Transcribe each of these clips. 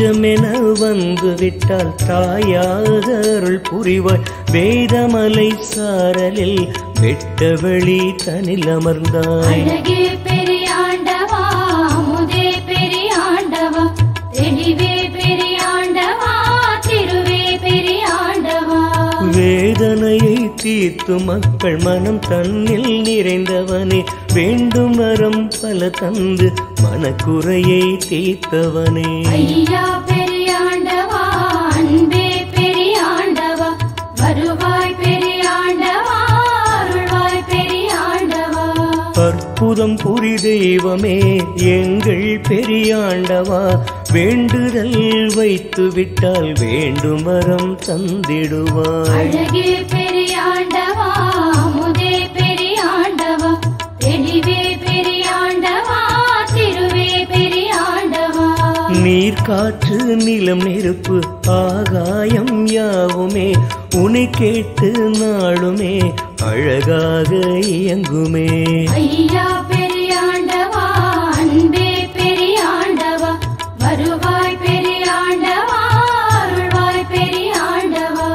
தஞ்சமென வந்து விட்டால் தாயாக அருள் புரிவாய். வேதமலை சாரலில் வெட்ட வெளி தனில் அமர்ந்தாய். அழகே பெரியாண்டவா, அமுதே பெரியாண்டவா, தெளிவே பெரியாண்டவா, திருவே பெரியாண்டவா. வேதனையை தீர்த்து மக்கள் மனம் தன்னில் நிறைந்தவனே, வேண்டும் வரம் பல தந்து மனக்குறையை தீர்த்தவனே. ஐயா பெரியாண்டவா, அன்பே பெரியாண்டவா, வருவாய் பெரியாண்டவா, அருள்வாய் பெரியாண்டவா. அற்புதம் புரி தெய்வமே எங்கள் பெரியாண்டவா, வேண்டுதல் வைத்து விட்டால் வேண்டும் வரம் தந்திடுவாய். அழகே பெரியாண்டவா, அமுதே பெரியாண்டவா, தெளிவே பெரியாண்டவா, திருவே பெரியாண்டவா. நீர் காற்று நிலம் நெருப்பு ஆகாயம் யாவுமே உனை கேட்டு நாளுமே அழகாக இயங்குமே. ஐயா பெரியாண்டவா, அன்பே பெரியாண்டவா, வருவாய் பெரியாண்டவா, அருள்வாய் பெரியாண்டவா.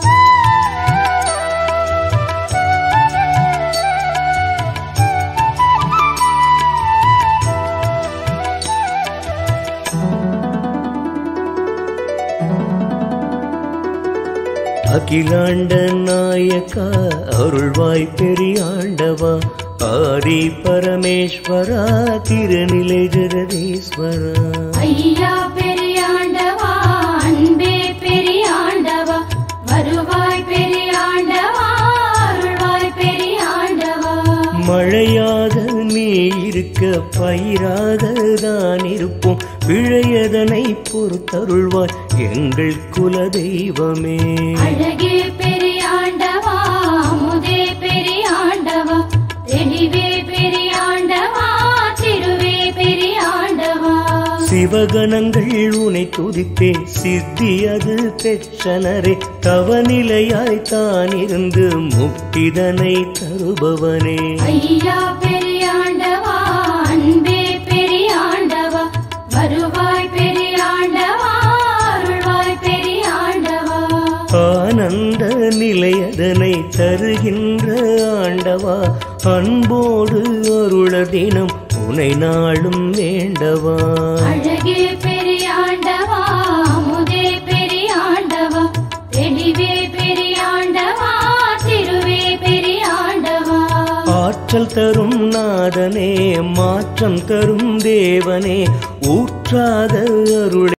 அகிலாண்ட நாயக்கா அருள்வாய் பெரியாண்டவா, ஆதி பரமேஸ்வரா திருநிலை ஜெகதீஸ்வரா. ஐயா பெரியாண்டவா, அன்பே பெரியாண்டவா, வருவாய் பெரியாண்டவா, அருள்வாய் பெரியாண்டவா. மழையாக நீ இருக்க பயிராக தான் இருப்போம், பிழையதனை பொறுத்தருள்வாய் எங்கள் குல தெய்வமே. அழகே பெரியாண்டவா, அமுதே பெரியாண்டவா, தெளிவே பெரியாண்டவா, திருவே பெரியாண்டவா. சிவகணங்கள் உனை துதித்தே சித்தி அது பெற்றனரே, தவநிலையாய் தான் இருந்து முக்திதனை தருபவனே. ஐயா பெரியாண்டவா, அன்பே பெரியாண்டவா, வருவாய் பெரியாண்டவா, அருள்வாய் பெரியாண்டவா. ஆனந்த நிலையதனை தருகின்ற ஆண்டவா, அன்போடு அருள தினம் உனை நாளும் வேண்டவா. அழகே பெரியாண்டவா, அமுதே பெரியாண்டவா, தெளிவே பெரியாண்டவா, திருவே பெரியாண்டவா. ஆற்றல் தரும் நாதனே மாற்றம் தரும் தேவனே, ஊற்றாத அருளே